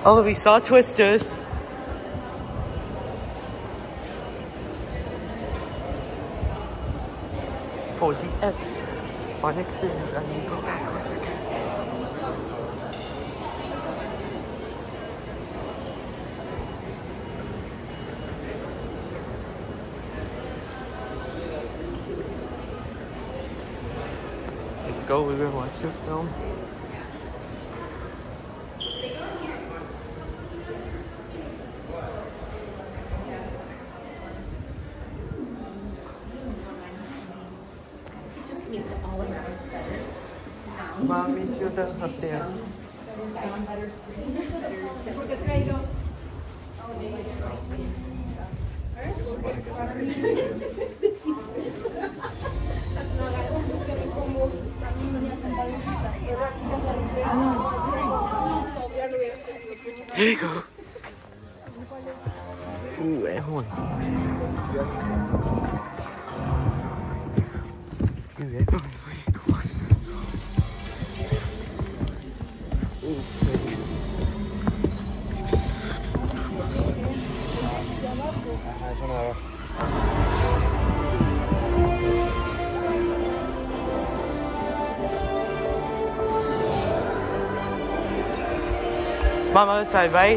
Oh, we saw Twisters. For the X fun experience, I need to go backwards again. Go, we're gonna watch this film. Mommy should have up there. Here you go. Ooh, everyone's so big. Mom, other side, right?